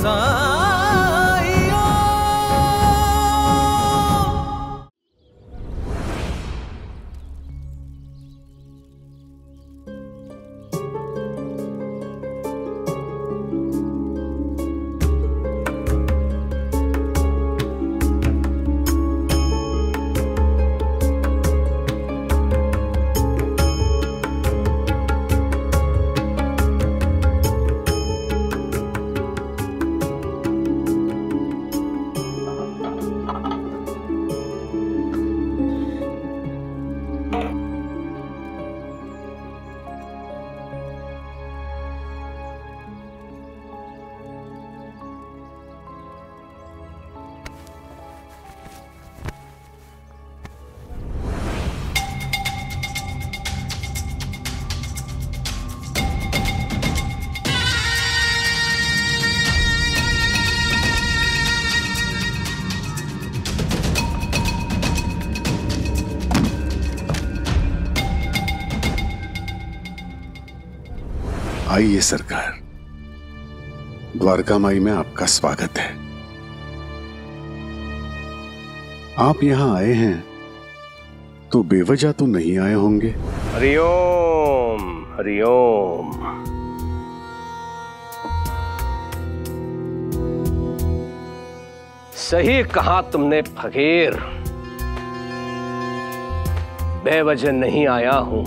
आइए सरकार, द्वारका माई में आपका स्वागत है। आप यहां आए हैं तो बेवजह तो नहीं आए होंगे। हरिओम हरिओम। सही कहा तुमने फकीर, बेवजह नहीं आया हूं।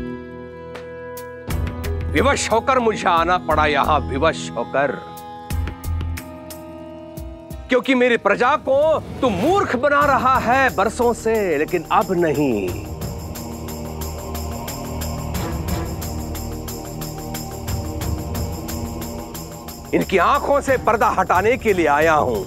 विवश होकर मुझे आना पड़ा यहां, विवश होकर, क्योंकि मेरी प्रजा को तू मूर्ख बना रहा है बरसों से, लेकिन अब नहीं। इनकी आंखों से पर्दा हटाने के लिए आया हूं।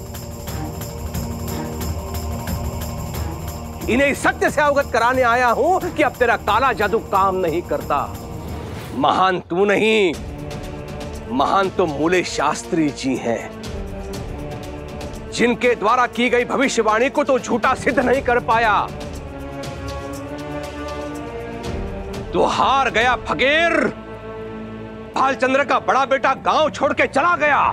इन्हें सत्य से अवगत कराने आया हूं कि अब तेरा काला जादू काम नहीं करता। महान तू नहीं, महान तो मूले शास्त्री जी हैं, जिनके द्वारा की गई भविष्यवाणी को तो झूठा सिद्ध नहीं कर पाया। तो हार गया फकीर। भालचंद्र का बड़ा बेटा गांव छोड़ के चला गया।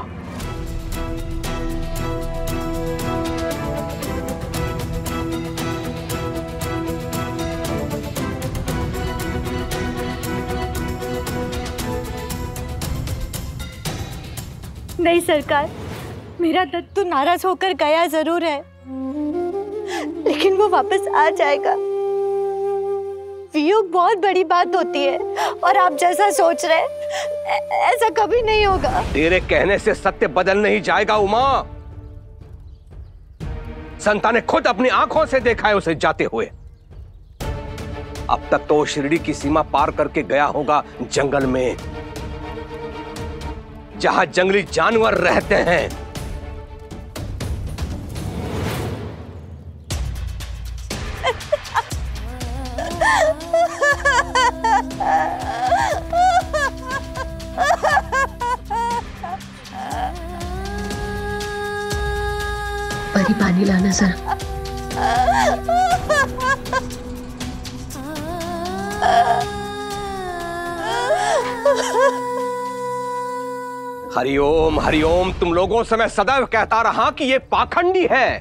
नहीं सरकार, मेरा दत्तू नाराज होकर गया जरूर है, लेकिन वो वापस आ जाएगा। वियोग बहुत बड़ी बात होती है, और आप जैसा सोच रहे ऐसा कभी नहीं होगा। तेरे कहने से सत्य बदल नहीं जाएगा उमा। संता ने खुद अपनी आंखों से देखा है उसे जाते हुए। अब तक तो वो शिरडी की सीमा पार करके गया होगा जंगल में, जहां जंगली जानवर रहते हैं। परी, पानी लाना जरा। हरिओम हरिओम। तुम लोगों से मैं सदैव कहता रहा कि ये पाखंडी है।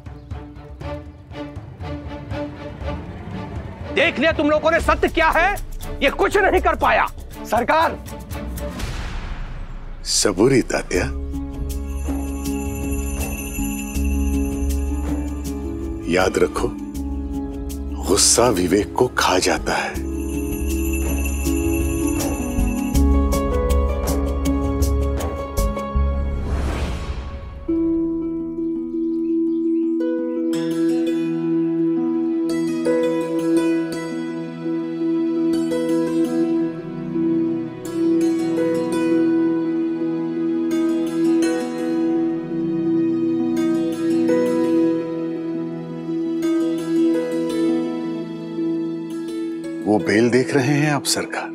देख लिया तुम लोगों ने सत्य क्या है, ये कुछ नहीं कर पाया। सरकार, सबूरी तात्या। याद रखो, गुस्सा विवेक को खा जाता है। वो बेल देख रहे हैं आप सरकार?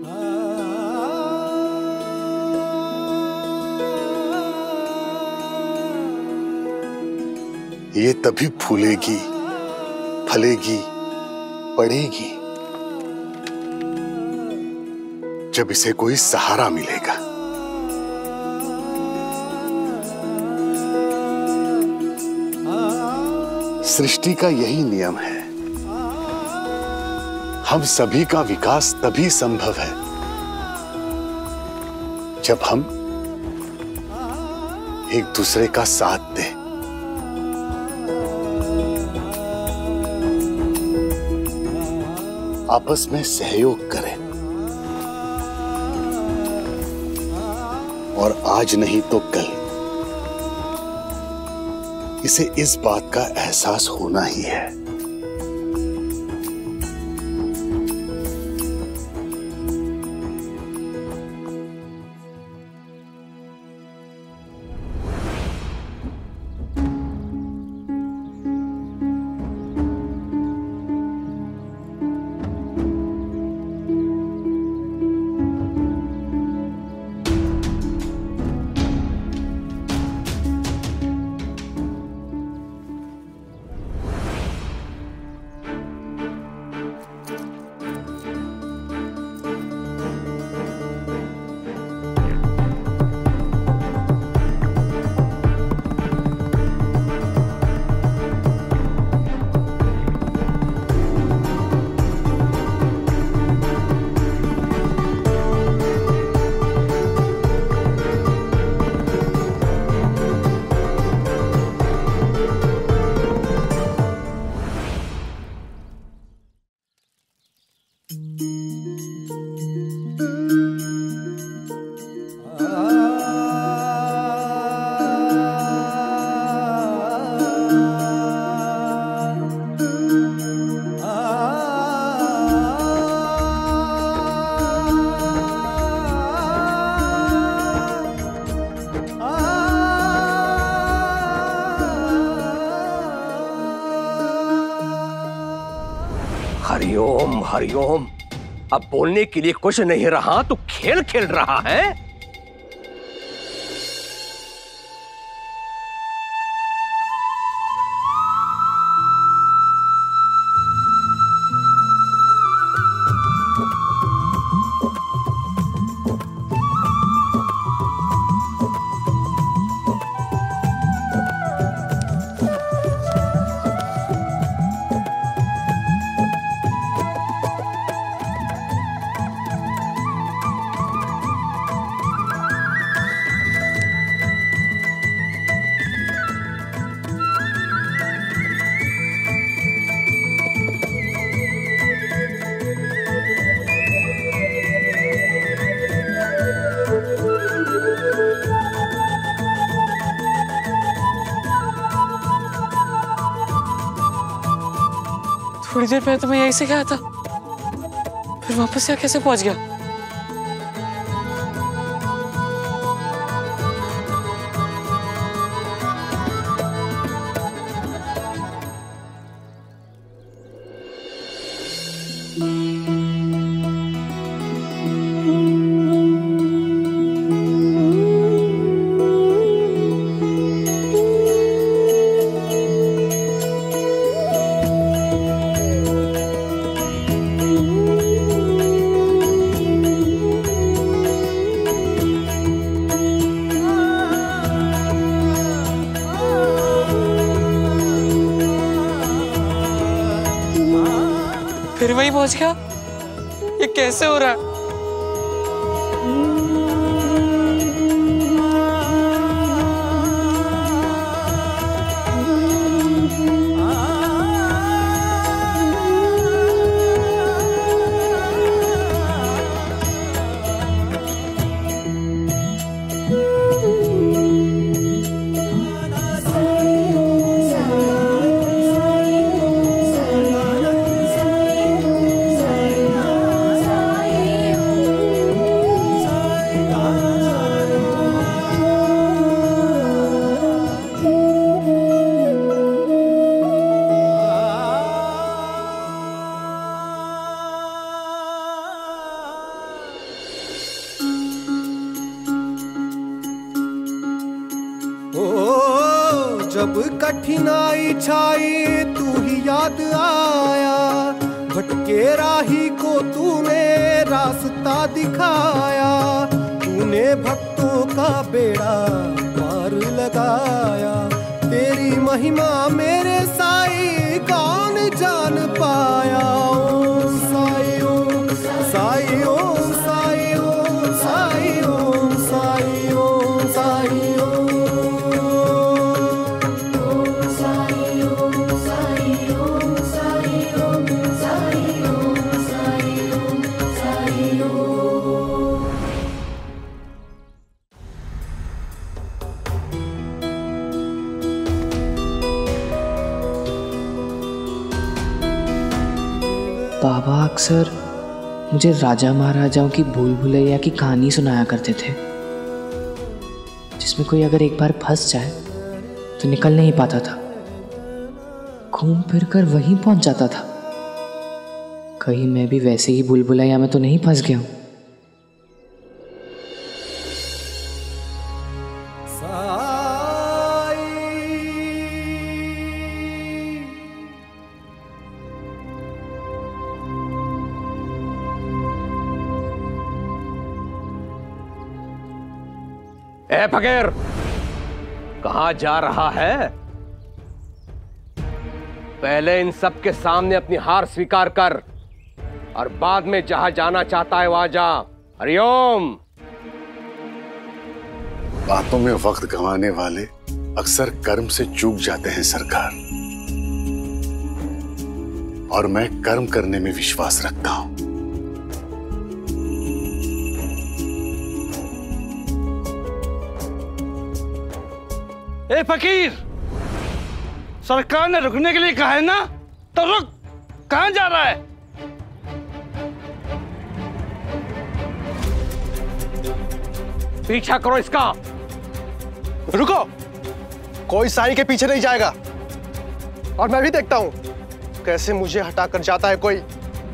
ये तभी फूलेगी, फलेगी, पड़ेगी जब इसे कोई सहारा मिलेगा। सृष्टि का यही नियम है। हम सभी का विकास तभी संभव है जब हम एक दूसरे का साथ दें। आपस में सहयोग करें और आज नहीं तो कल इसे इस बात का एहसास होना ही है। हरिओम हरिओम। अब बोलने के लिए कुछ नहीं रहा तो खेल खेल रहा है। थोड़ी देर पहले तो मैं यहीं से गया था, फिर वापस यहाँ कैसे पहुंच गया? फिर वही पहुंच गया? ये कैसे हो रहा है? जब कठिनाई छाई तू ही याद आया, भटके राही को तूने रास्ता दिखाया, तूने भक्तों का बेड़ा पार लगाया, तेरी महिमा मेरे साईं बाबा अक्सर मुझे राजा महाराजाओं की भूल भुलैया की कहानी सुनाया करते थे, जिसमें कोई अगर एक बार फंस जाए तो निकल नहीं पाता था, घूम फिर कर वहीं पहुंच जाता था। कहीं मैं भी वैसे ही भूल भुलैया में तो नहीं फंस गया हूं? ए फकीर, कहां जा रहा है? पहले इन सब के सामने अपनी हार स्वीकार कर और बाद में जहां जाना चाहता है वहां जा। हरिओम। बातों में वक्त गंवाने वाले अक्सर कर्म से चूक जाते हैं सरकार, और मैं कर्म करने में विश्वास रखता हूं। ए फकीर, सरकार ने रुकने के लिए कहा है ना, तो रुक। कहां जा रहा है? पीछा करो इसका। रुको, कोई साई के पीछे नहीं जाएगा, और मैं भी देखता हूं कैसे मुझे हटाकर जाता है कोई।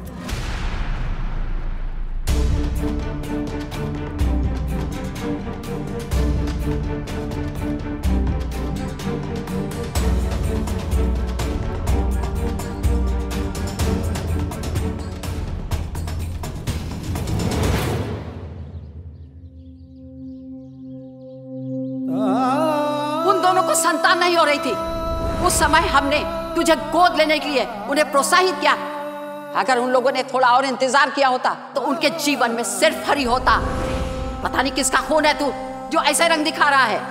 संतान नहीं हो रही थी उस समय हमने तुझे गोद लेने के लिए उन्हें प्रोत्साहित किया। अगर उन लोगों ने थोड़ा और इंतजार किया होता तो उनके जीवन में सिर्फ हरी होता। पता नहीं किसका खून है तू जो ऐसा रंग दिखा रहा है।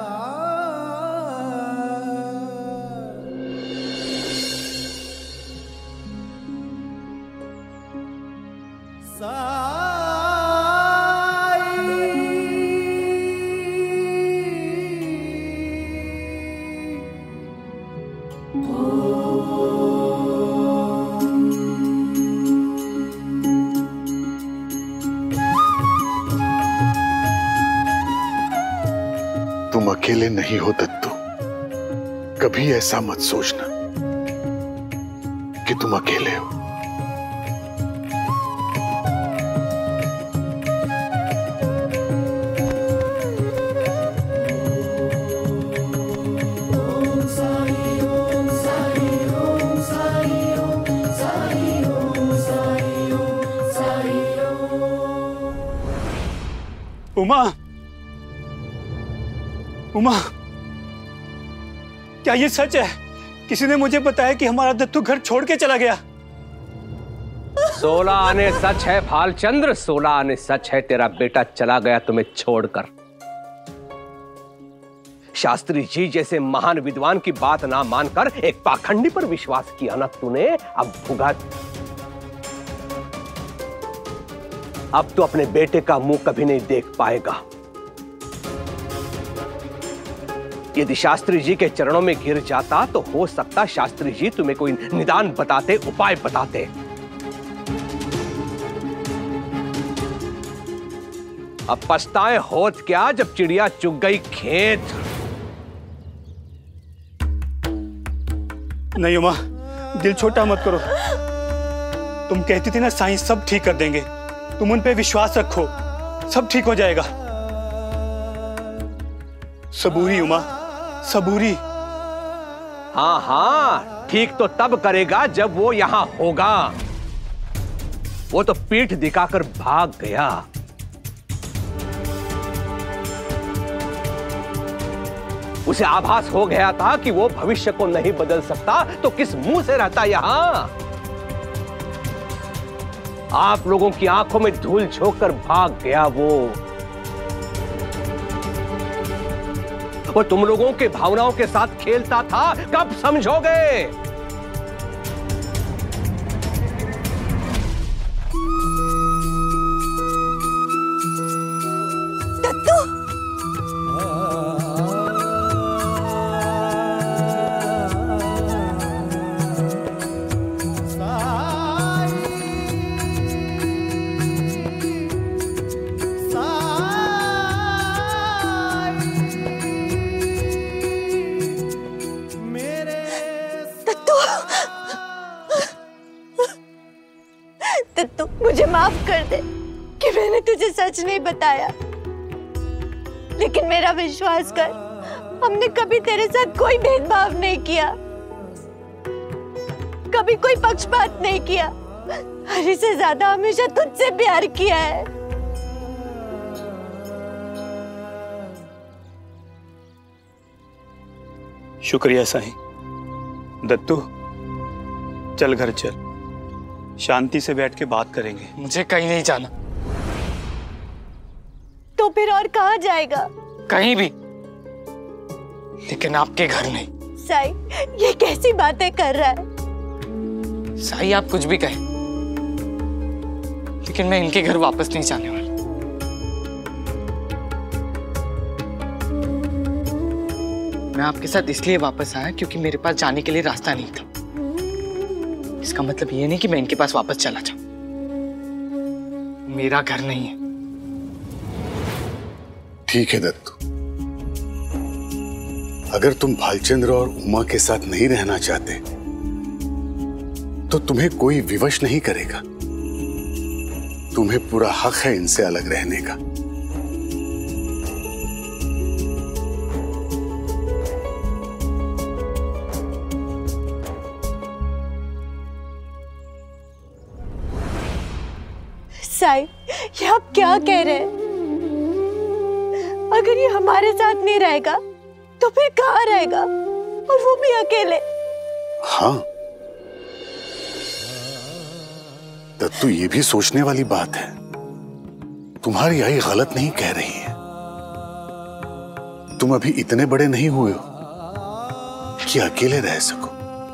तुम अकेले नहीं हो दत्तू, कभी ऐसा मत सोचना कि तुम अकेले हो। उमा, उमा, क्या ये सच है? किसी ने मुझे बताया कि हमारा दत्तू घर छोड़ के चला गया। 16 आने सच है भालचंद्र, 16 आने सच है। तेरा बेटा चला गया तुम्हें छोड़कर। शास्त्री जी जैसे महान विद्वान की बात ना मानकर एक पाखंडी पर विश्वास किया ना तूने। अब भुगत। अब तो अपने बेटे का मुंह कभी नहीं देख पाएगा। यदि शास्त्री जी के चरणों में गिर जाता तो हो सकता शास्त्री जी तुम्हें कोई निदान बताते, उपाय बताते। अब पछताए होत क्या जब चिड़िया चुग गई खेत। नहीं उमा, दिल छोटा मत करो। तुम कहती थी ना साइंस सब ठीक कर देंगे। तुम उन पे विश्वास रखो, सब ठीक हो जाएगा। सबूरी उमा, सबूरी। हाँ हाँ, ठीक तो तब करेगा जब वो यहां होगा। वो तो पीठ दिखाकर भाग गया। उसे आभास हो गया था कि वो भविष्य को नहीं बदल सकता, तो किस मुंह से रहता यहां। आप लोगों की आंखों में धूल झोंक कर भाग गया वो तुम लोगों के भावनाओं के साथ खेलता था। कब समझोगे? दत्तू, कर दे कि मैंने तुझे सच नहीं बताया, लेकिन मेरा विश्वास कर, हमने कभी तेरे साथ कोई भेदभाव नहीं किया, कभी कोई पक्षपात नहीं किया। हरी से ज्यादा हमेशा तुझसे प्यार किया है। शुक्रिया साईं। दत्तू, चल घर चल, शांति से बैठ के बात करेंगे। मुझे कहीं नहीं जाना। तो फिर और कहाँ जाएगा? कहीं भी, लेकिन आपके घर नहीं। साई, ये कैसी बातें कर रहा है? साई, आप कुछ भी कहें, लेकिन मैं इनके घर वापस नहीं जाने वाला। मैं आपके साथ इसलिए वापस आया क्योंकि मेरे पास जाने के लिए रास्ता नहीं था। इसका मतलब ये नहीं कि मैं इनके पास वापस चला जाऊं। मेरा घर नहीं है। ठीक है दत्तू, अगर तुम भालचंद्र और उमा के साथ नहीं रहना चाहते तो तुम्हें कोई विवश नहीं करेगा। तुम्हें पूरा हक है इनसे अलग रहने का। साई, ये आप क्या कह रहे हैं? अगर ये हमारे साथ नहीं रहेगा तो फिर कहाँ रहेगा, और वो भी अकेले? हाँ दत्तू, ये भी सोचने वाली बात है। तुम्हारी आई गलत नहीं कह रही है। तुम अभी इतने बड़े नहीं हुए हो कि अकेले रह सको।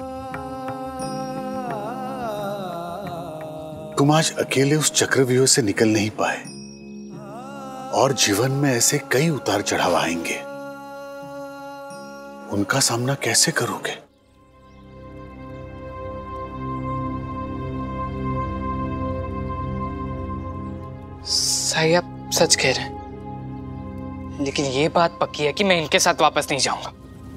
तुम आज अकेले उस चक्रव्यूह से निकल नहीं पाए, और जीवन में ऐसे कई उतार चढ़ाव आएंगे। उनका सामना कैसे करोगे? साई, आप सच कह रहे हैं, लेकिन ये बात पक्की है कि मैं इनके साथ वापस नहीं जाऊंगा।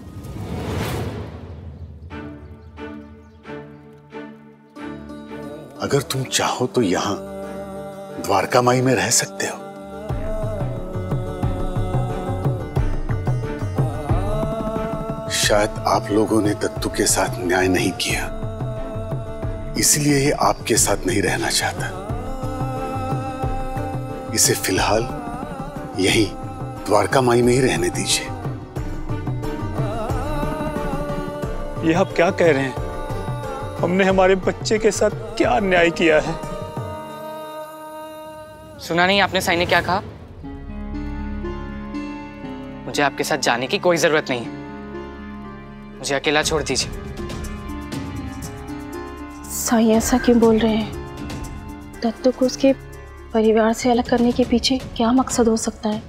अगर तुम चाहो तो यहां द्वारका माई में रह सकते हो। शायद आप लोगों ने दत्तू के साथ न्याय नहीं किया, इसलिए ये आपके साथ नहीं रहना चाहता। इसे फिलहाल यहीं द्वारका माई में ही रहने दीजिए। ये आप क्या कह रहे हैं? हमने हमारे बच्चे के साथ क्या अन्याय किया है? सुना नहीं आपने साई ने क्या कहा? मुझे आपके साथ जाने की कोई जरूरत नहीं है। मुझे अकेला छोड़ दीजिए। साई ऐसा क्यों बोल रहे हैं? दत्तू को उसके परिवार से अलग करने के पीछे क्या मकसद हो सकता है?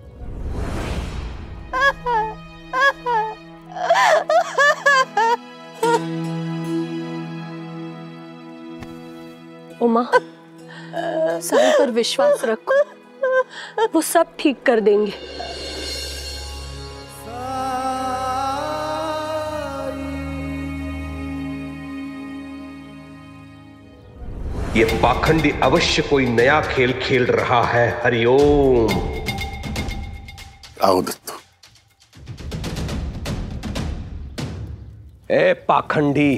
उमा, साई पर विश्वास रखो, वो सब ठीक कर देंगे। ये पाखंडी अवश्य कोई नया खेल खेल रहा है। हरिओम। आओ दत्तू। ए पाखंडी,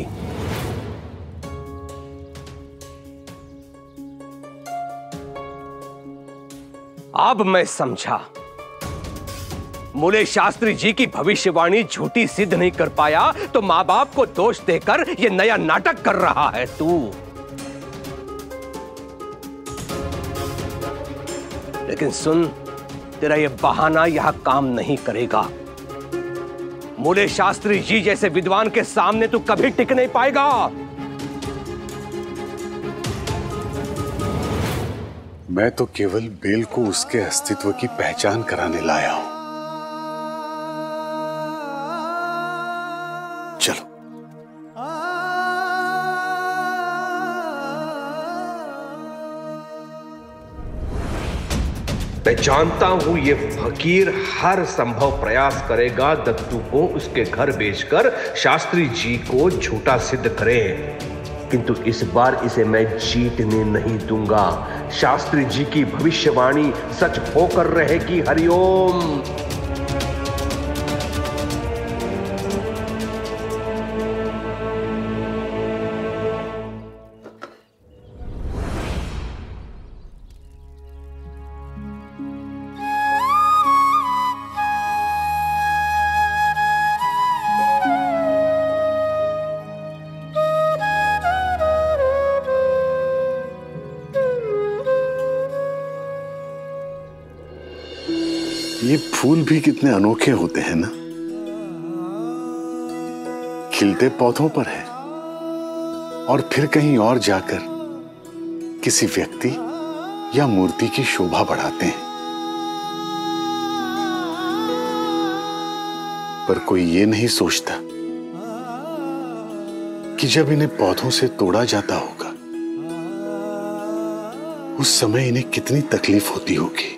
अब मैं समझा। मूले शास्त्री जी की भविष्यवाणी झूठी सिद्ध नहीं कर पाया तो मां बाप को दोष देकर ये नया नाटक कर रहा है तू। लेकिन सुन, तेरा ये बहाना यहां काम नहीं करेगा। मूले शास्त्री जी जैसे विद्वान के सामने तू कभी टिक नहीं पाएगा। मैं तो केवल बेल को उसके अस्तित्व की पहचान कराने लाया हूं। चलो। मैं जानता हूं ये फकीर हर संभव प्रयास करेगा दत्तू को उसके घर बेचकर शास्त्री जी को झूठा सिद्ध करे। किंतु इस बार इसे मैं जीतने नहीं दूंगा। शास्त्री जी की भविष्यवाणी सच होकर रहेगी। हरिओम। ये फूल भी कितने अनोखे होते हैं ना, खिलते पौधों पर है और फिर कहीं और जाकर किसी व्यक्ति या मूर्ति की शोभा बढ़ाते हैं। पर कोई ये नहीं सोचता कि जब इन्हें पौधों से तोड़ा जाता होगा उस समय इन्हें कितनी तकलीफ होती होगी।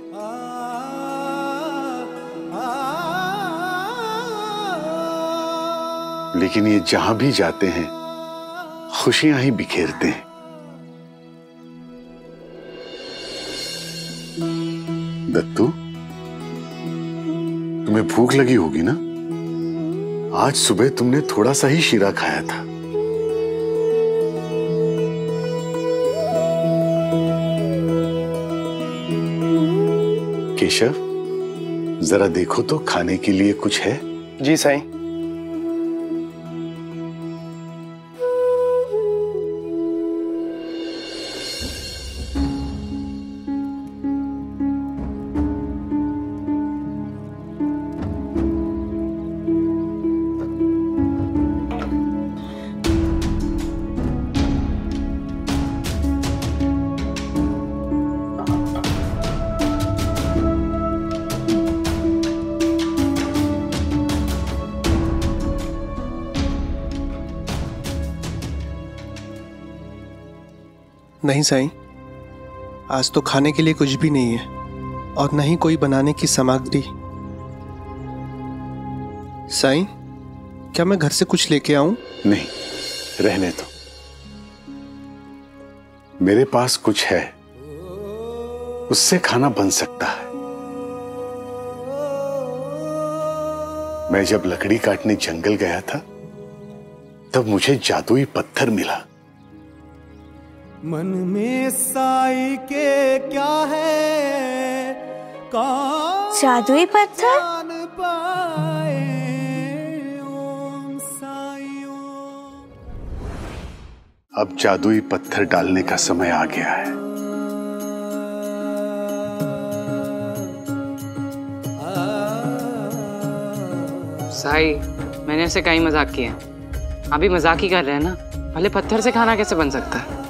लेकिन ये जहां भी जाते हैं खुशियां ही बिखेरते हैं। दत्तू, तुम्हें भूख लगी होगी ना? आज सुबह तुमने थोड़ा सा ही शीरा खाया था। केशव, जरा देखो तो खाने के लिए कुछ है? जी साईं। नहीं साईं, आज तो खाने के लिए कुछ भी नहीं है और न ही कोई बनाने की सामग्री। साईं, क्या मैं घर से कुछ लेके आऊं? नहीं, रहने दो। मेरे पास कुछ है, उससे खाना बन सकता है। मैं जब लकड़ी काटने जंगल गया था तब मुझे जादुई पत्थर मिला। मन में साई के क्या है, जादुई पत्थर? पाए ओम साई ओम। अब जादुई पत्थर डालने का समय आ गया है। साई, मैंने ऐसे कई मजाक किए हैं, अभी मजाक ही कर रहे हैं ना। भले पत्थर से खाना कैसे बन सकता है?